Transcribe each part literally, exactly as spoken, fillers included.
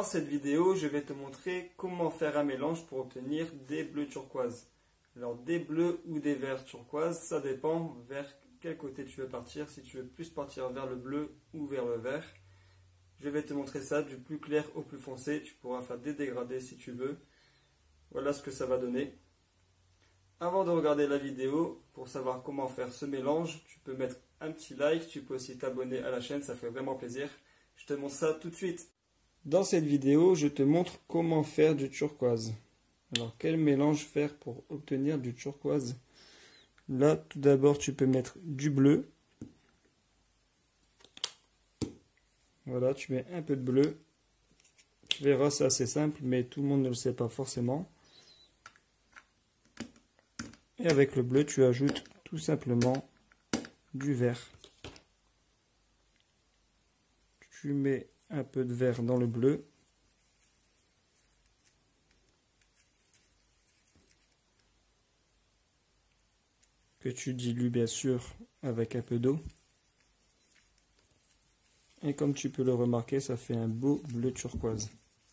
cette vidéo, je vais te montrer comment faire un mélange pour obtenir des bleus turquoise. Alors des bleus ou des verts turquoise, ça dépend vers quel côté tu veux partir, si tu veux plus partir vers le bleu ou vers le vert. Je vais te montrer ça du plus clair au plus foncé, tu pourras faire des dégradés si tu veux. Voilà ce que ça va donner. Avant de regarder la vidéo, pour savoir comment faire ce mélange, tu peux mettre un petit like, tu peux aussi t'abonner à la chaîne, ça fait vraiment plaisir. Je te montre ça tout de suite. Dans cette vidéo, je te montre comment faire du turquoise. Alors, quel mélange faire pour obtenir du turquoise? Là, tout d'abord, tu peux mettre du bleu. Voilà, tu mets un peu de bleu. Tu verras, c'est assez simple, mais tout le monde ne le sait pas forcément. Et avec le bleu, tu ajoutes tout simplement du vert. Tu mets un peu de vert dans le bleu. Que tu dilues bien sûr avec un peu d'eau. Et comme tu peux le remarquer, ça fait un beau bleu turquoise.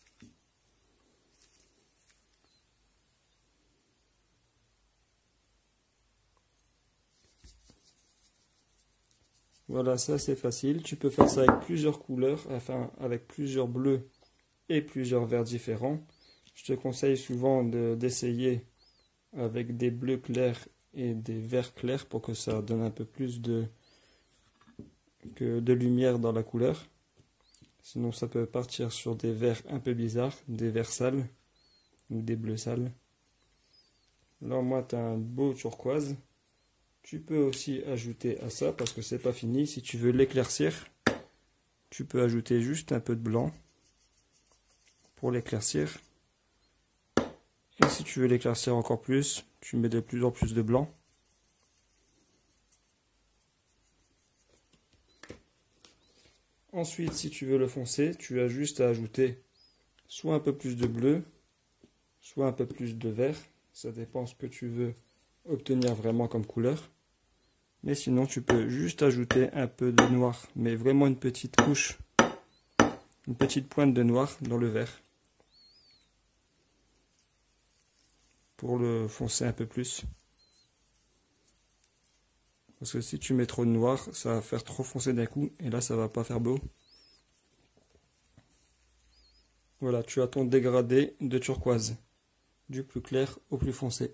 Voilà, ça c'est facile. Tu peux faire ça avec plusieurs couleurs, enfin avec plusieurs bleus et plusieurs verts différents. Je te conseille souvent d'essayer de, avec des bleus clairs et des verts clairs pour que ça donne un peu plus de, que de lumière dans la couleur. Sinon ça peut partir sur des verts un peu bizarres, des verts sales ou des bleus sales. Là moi tu as un beau turquoise. Tu peux aussi ajouter à ça, parce que c'est pas fini, si tu veux l'éclaircir, tu peux ajouter juste un peu de blanc pour l'éclaircir. Et si tu veux l'éclaircir encore plus, tu mets de plus en plus de blanc. Ensuite, si tu veux le foncer, tu as juste à ajouter soit un peu plus de bleu, soit un peu plus de vert. Ça dépend ce que tu veux obtenir vraiment comme couleur. Mais sinon, tu peux juste ajouter un peu de noir, mais vraiment une petite couche, une petite pointe de noir dans le vert. Pour le foncer un peu plus. Parce que si tu mets trop de noir, ça va faire trop foncer d'un coup, et là, ça va pas faire beau. Voilà, tu as ton dégradé de turquoise, du plus clair au plus foncé.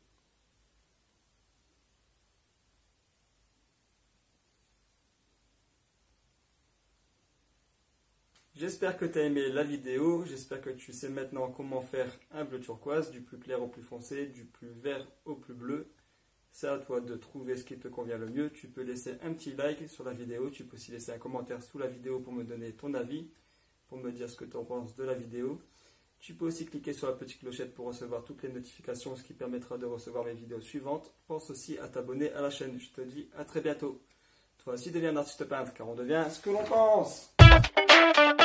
J'espère que tu as aimé la vidéo, j'espère que tu sais maintenant comment faire un bleu turquoise, du plus clair au plus foncé, du plus vert au plus bleu. C'est à toi de trouver ce qui te convient le mieux. Tu peux laisser un petit like sur la vidéo, tu peux aussi laisser un commentaire sous la vidéo pour me donner ton avis, pour me dire ce que tu en penses de la vidéo. Tu peux aussi cliquer sur la petite clochette pour recevoir toutes les notifications, ce qui permettra de recevoir mes vidéos suivantes. Pense aussi à t'abonner à la chaîne. Je te dis à très bientôt. Toi aussi deviens un artiste peintre, car on devient ce que l'on pense.